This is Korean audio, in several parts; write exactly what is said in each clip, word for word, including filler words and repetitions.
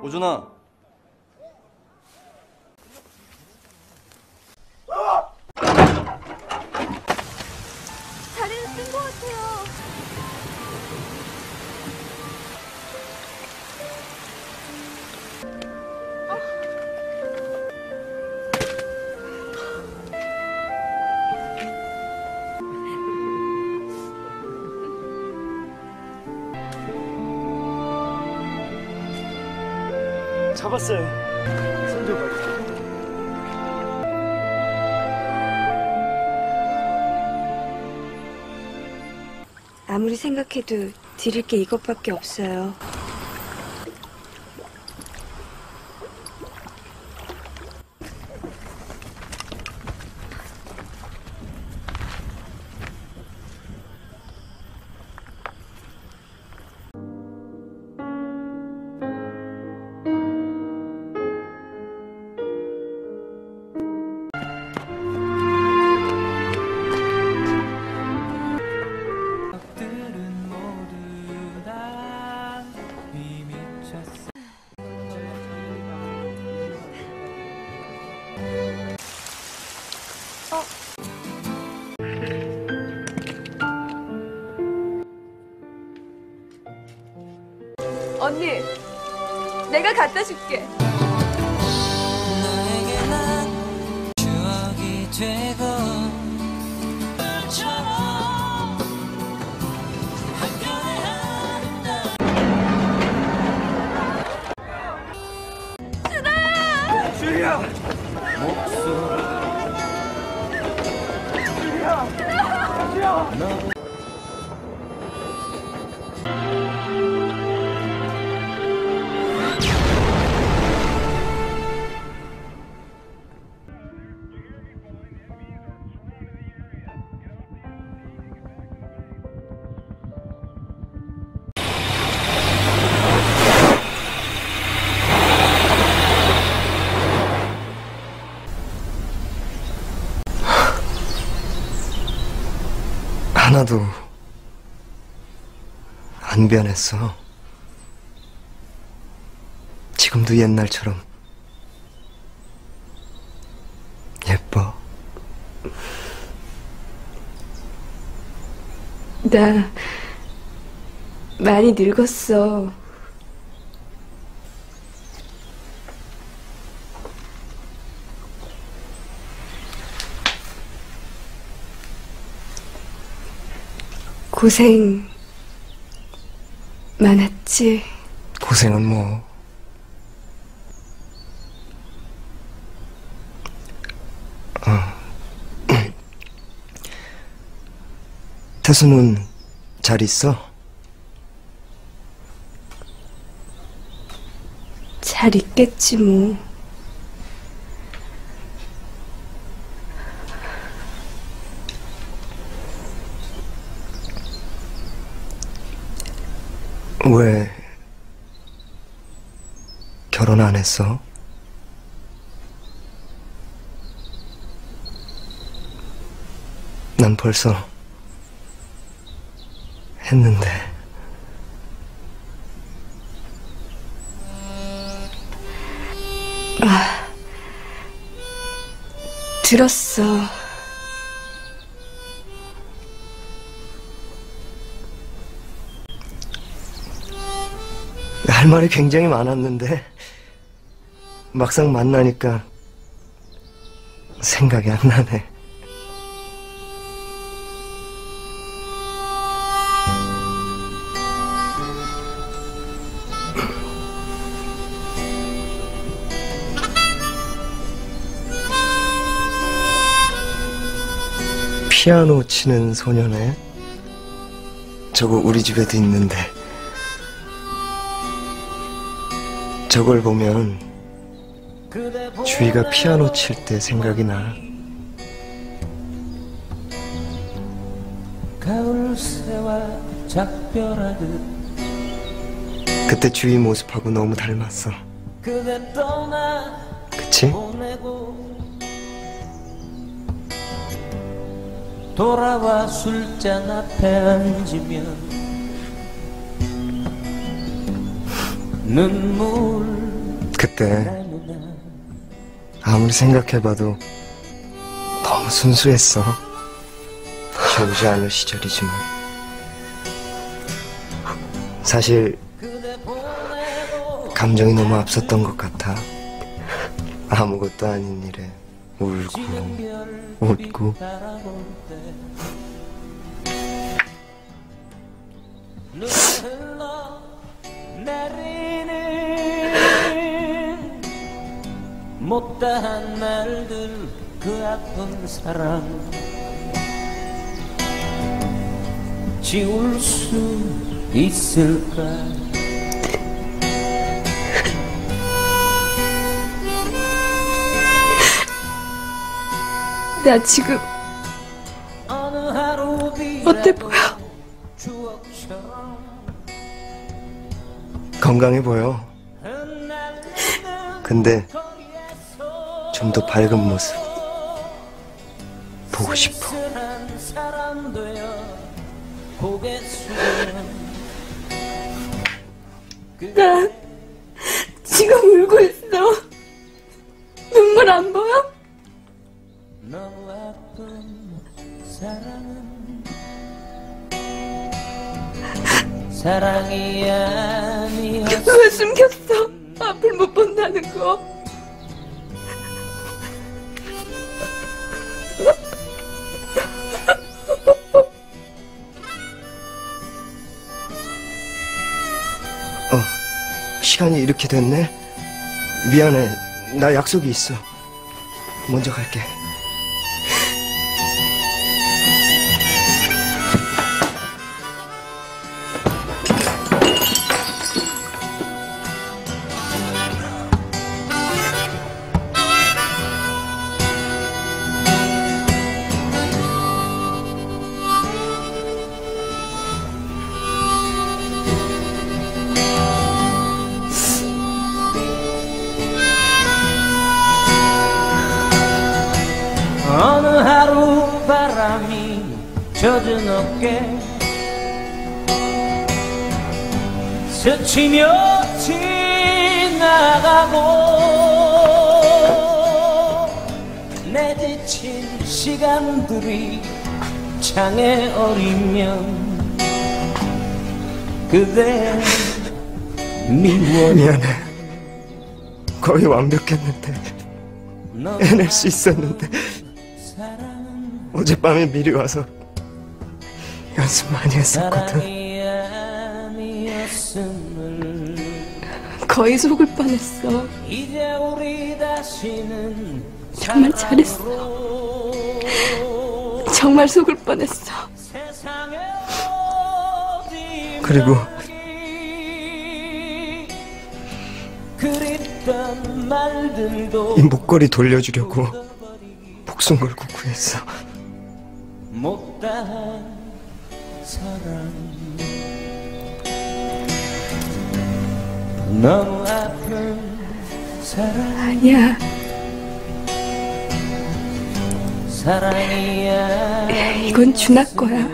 오준아. 다리를 쓴 것 같아요. 잡았어요. 손 좀 봐주세요. 아무리 생각해도 드릴 게 이것밖에 없어요. 언니, 내가 갖다 줄게. 너에게만 추억이 되고 너처럼 한편에 한다. 준아야! 주희야! 목소리. 주희야! 주희야! 하나도 안 변했어. 지금도 옛날처럼 예뻐. 나 많이 늙었어. 고생 많았지? 고생은 뭐. 어. 태수는 잘 있어? 잘 있겠지 뭐. 왜 결혼 안 했어? 난 벌써 했는데. 아, 들었어. 할 말이 굉장히 많았는데 막상 만나니까 생각이 안 나네. 피아노 치는 소녀네. 저거 우리 집에도 있는데 저걸 보면 주희가 피아노 칠 때 생각이 나. 가을새와 작별하듯 그때 주희 모습하고 너무 닮았어. 그대 떠나 그치? 보내고 돌아와 술잔 앞에 앉으면 눈물 그때 아무리 생각해봐도 너무 순수했어. 조지 아녀 시절이지만 사실 감정이 너무 앞섰던 것 같아. 아무것도 아닌 일에 울고 웃고. 못다한 말들 그 아픈 사랑 지울 수 있을까. 나 지금 어느 하루 어때 보여? 추억처럼 건강해 보여. 근데 좀 더 밝은 모습 보고 싶어. 나 지금 울고 있어. 눈물 안 보여? 너무 아픈 사랑은 사랑이 아니었어. 왜 숨겼어? 앞을 못 본다는 거. 어, 시간이 이렇게 됐네? 미안해. 나 약속이 있어. 먼저 갈게. 어느 하루 바람이 젖은 어깨 스치며 지나가고 내 지친 시간들이 창에 어리면 그대 미워. 미안해. 거의 완벽했는데, 해낼 수 있었는데 어젯밤에 미리 와서 연습 많이 했었거든. 거의 속을 뻔했어. 이제 우리 다시는 정말 잘했어. 정말 속을 뻔했어. 그리고 그립던 말들도 이 목걸이 돌려주려고 목숨 걸고 구했어. 못다한 사랑 너무 아픈 사랑 아니야. 사랑이야. 이건 준하 거야.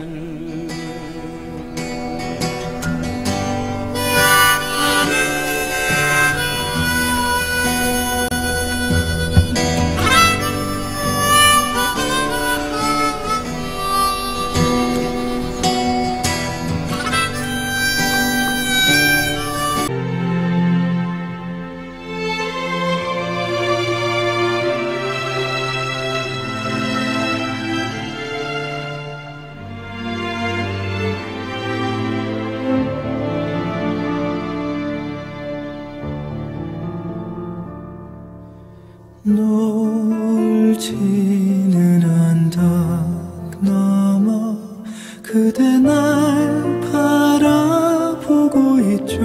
노을 지는 언덕 넘어 그대 날 바라보고 있죠.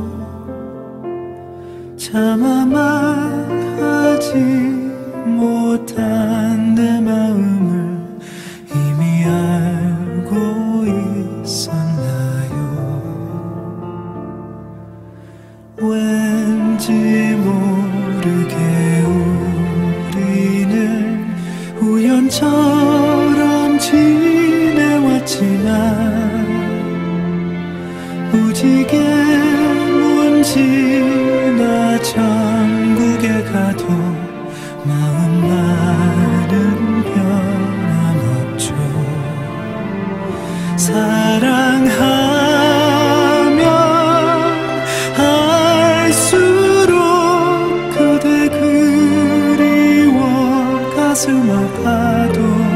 차마 말하지 못한 내 마음을 이미 알고 있었나요? 왠지 모르게 우연처럼 지내왔지만 무지개 문지나 정 가도 마음만은 변함없죠. 사랑하면 할수록 그대 그리워 가슴 아파도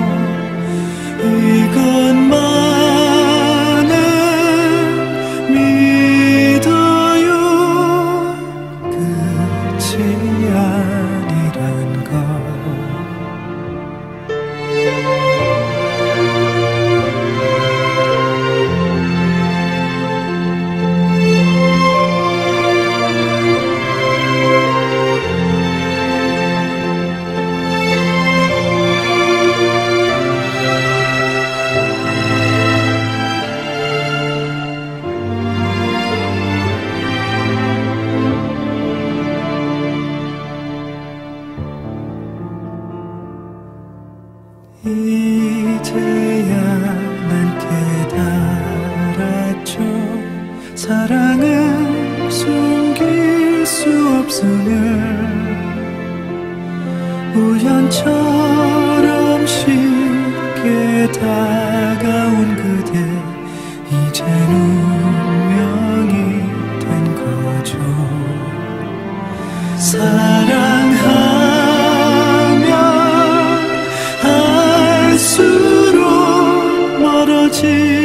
이것만은 믿어요. 끝이 아니란 걸. 이제야 난 깨달았죠. 사랑은 숨길 수 없음을. 우연처럼 쉽게 다가온 그대 이젠 운명이 된 거죠. 사랑하면 할수록 멀어지